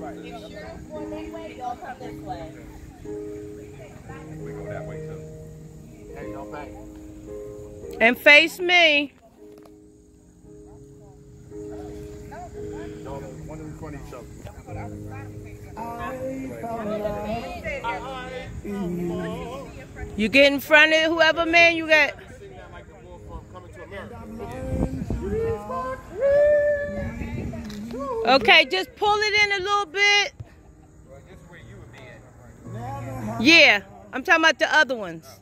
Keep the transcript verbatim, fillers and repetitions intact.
If you're going that way, y'all come this way. We go that way too. Hey, y'all back. And face me. No, one in front of each other. You get in front of whoever man you got. Okay, just pull it in a little bit. Yeah, I'm talking about the other ones.